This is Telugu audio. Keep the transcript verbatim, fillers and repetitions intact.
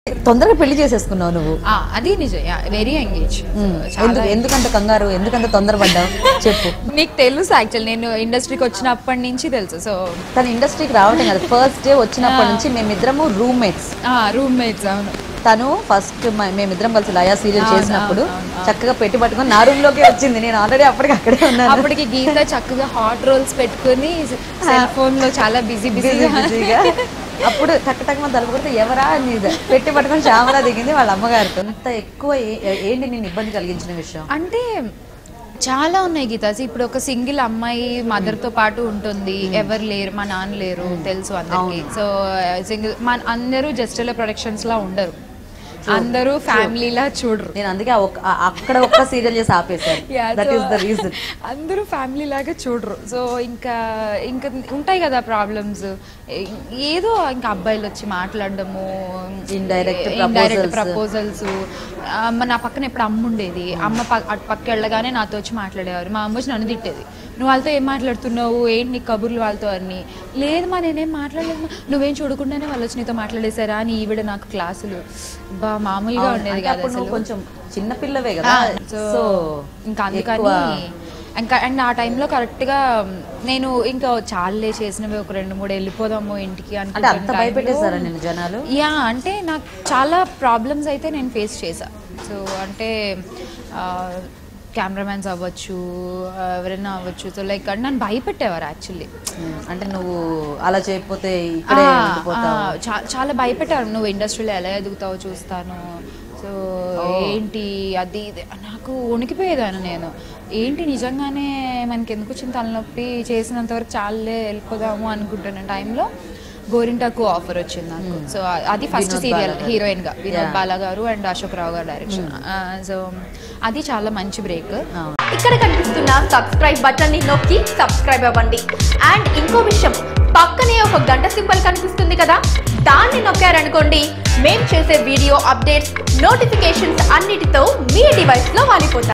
తొందరగా పెళ్లి చేసేసుకున్నావు నువ్వు. అది నిజం, వెరీ ఎంగేజ్. ఎందుకంత కంగారు, ఎందుకంత తొందరపడ్డావు చెప్పు. నీకు తెలుసు యాక్చువల్ నేను ఇండస్ట్రీకి వచ్చినప్పటి నుంచి తెలుసు. సో తన ఇండస్ట్రీకి రావటం కదా, ఫస్ట్ డే వచ్చినప్పటి నుంచి మేమిద్దరము రూమ్మేట్స్. రూమ్మేట్స్ అవును. తను ఫస్ట్ మేమిద్దరం కలిసి లయా సీరియల్ చేసినప్పుడు చక్కగా పెట్టి పట్టుకొని నా రూమ్ లోకి వచ్చింది. నేను ఆల్రెడీ అప్పటికి అక్కడే ఉన్నాను. అప్పటికి గీత చక్కగా హాట్ రోల్స్ పెట్టుకుని సెల్ ఫోన్ లో చాలా బిజీ బిజీగా బిజీగా అప్పుడు టక్ టక్ మన తలుపు కొడితే ఎవరా అని పెట్టి పట్టుకొని శ్యామల దిగింది వాళ్ళ అమ్మగారితో. అంత ఎక్కువ ఏంటి నేను ఇబ్బంది కలిగించిన విషయం అంటే చాలా ఉన్నాయి గీత. ఇప్పుడు ఒక సింగిల్ అమ్మాయి మదర్ తో పాటు ఉంటుంది, ఎవరు లేరు, మా నాన్న లేరు తెలుసు అందరికి. సో సింగిల్ మన అందరూ జస్ట్ ప్రొడక్షన్స్ లా ఉండరు, అందరూ ఫ్యామిలీలా చూడరు. నేను అందుకే అక్కడ ఒక్క సీరియల్ చేసి ఆపేసాను. That is the reason. అందరూ ఫ్యామిలీ లాగా చూడరు. సో ఇంకా ఇంకా ఉంటాయి కదా ప్రాబ్లమ్స్, ఏదో ఇంకా అబ్బాయిలు వచ్చి మాట్లాడడము, ఇండైరెక్ట్ ఇండైరెక్ట్ ప్రపోజల్స్. నా పక్కన ఎప్పుడు అమ్మ ఉండేది, అమ్మ అటు పక్క వెళ్ళగానే నాతో వచ్చి మాట్లాడేవారు. మా అమ్మ వచ్చి నన్ను తిట్టేది, నువ్వు వాళ్ళతో ఏం మాట్లాడుతున్నావు, ఏంటి నీ కబుర్లు వాళ్ళతో అని. లేదు మా నేనేం మాట్లాడలేదు, నువ్వేం చూడకుండానే వాళ్ళు వచ్చి నీతో మాట్లాడేశారా అని ఈవిడ నాకు క్లాసులు. బా మామూలుగా ఉండేది కదా, కొంచెం చిన్న పిల్లవే కదా. సో ఇంకా అందుకని ఇంకా అండ్ ఆ టైంలో కరెక్ట్గా నేను ఇంకా చాలే చేసినవి ఒక రెండు మూడు వెళ్ళిపోదాము ఇంటికి అనుకుంటున్నాను జనాలు. యా అంటే నాకు చాలా ప్రాబ్లమ్స్ అయితే నేను ఫేస్ చేశా. సో అంటే కెమెరామెన్స్ అవ్వచ్చు, ఎవరైనా అవ్వచ్చు. సో లైక్ నన్ను భయపెట్టేవారు యాక్చువల్లీ. అంటే నువ్వు అలా చేయకపోతే చాలా భయపెట్టారు, నువ్వు ఇండస్ట్రీలో ఎలా ఎదుగుతావో చూస్తాను. సో ఏంటి అది నాకు వణికిపోయేదాను నేను. ఏంటి నిజంగానే మనకి ఎందుకు వచ్చిన తలనొప్పి, చేసినంత వరకు చాలే వెళ్ళిపోదాము అనుకుంటున్న టైంలో గోరింటాకు ఆఫర్ వచ్చింది నాకు. సో అది ఫస్ట్ సీరియల్ హీరోయిన్ గా వినోద్ బాలా గారు అండ్ అశోక్ రావు గారు డైరెక్షన్. సో అది చాలా మంచి బ్రేక్. ఇక్కడ కనిపిస్తున్న సబ్స్క్రైబ్ బటన్ ని నొక్కి సబ్స్క్రైబ్ అవ్వండి. అండ్ ఇంకో విషయం, పక్కనే ఒక గంట సింబల్ కనిపిస్తుంది కదా, దాన్ని నొక్కారనుకోండి మేము చేసే వీడియో అప్డేట్స్, నోటిఫికేషన్స్ అన్నిటితో మీ డివైస్ లో వాలిపోతాయి.